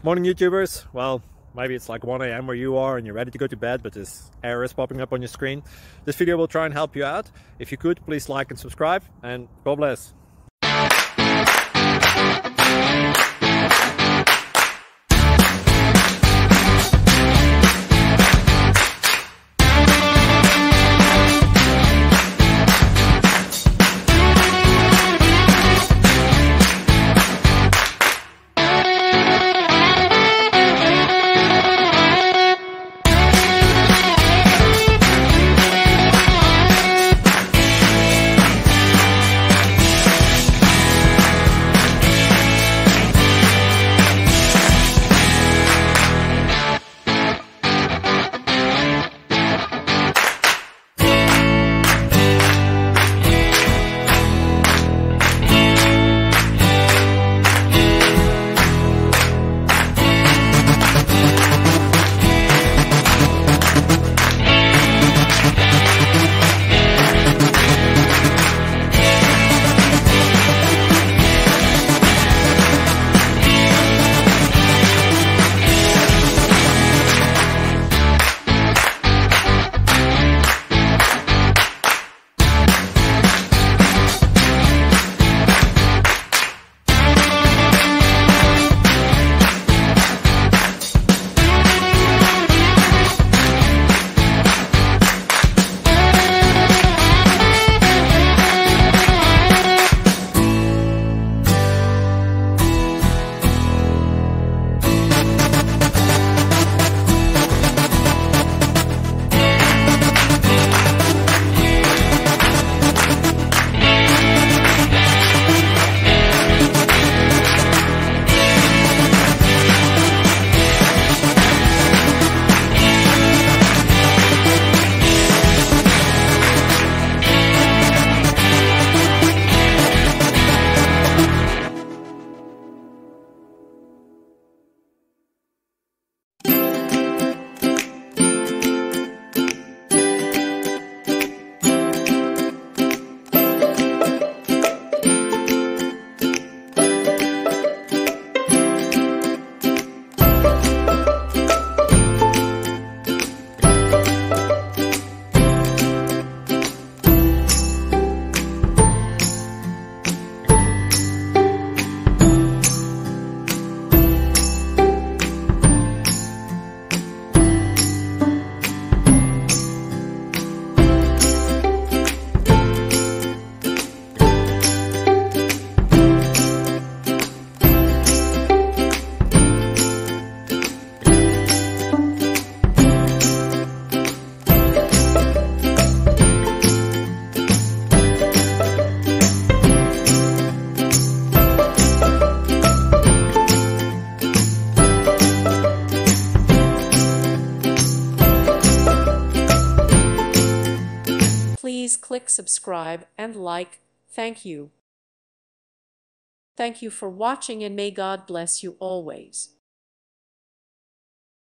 Morning YouTubers. Well, maybe it's like 1 a.m. where you are and you're ready to go to bed, but this error is popping up on your screen. This video will try and help you out. If you could, please like and subscribe, and God bless. Please click subscribe and like. Thank you. Thank you for watching, and may God bless you always.